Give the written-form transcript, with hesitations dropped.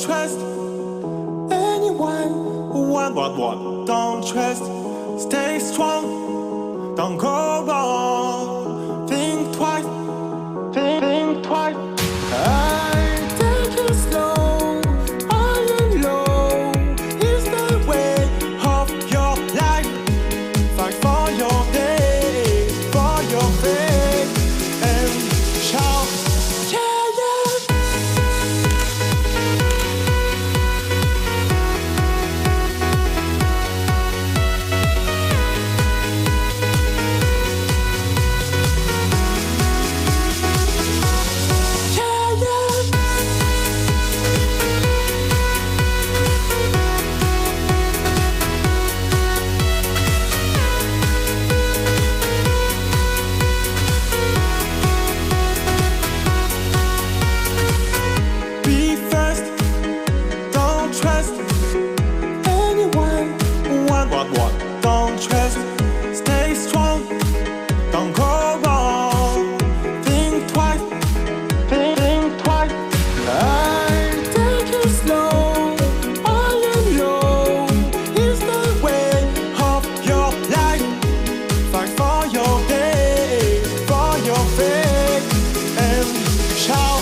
trust anyone. What? Don't trust. Stay strong. Don't go wrong. Think twice. Think twice. I take it slow. All alone is the way of your life. Fight for your day, for your faith, and shout. What? Don't trust. Stay strong. Don't go wrong. Think twice. Think twice. I take it slow. All alone is the way of your life. Fight for your day, for your faith, and shout.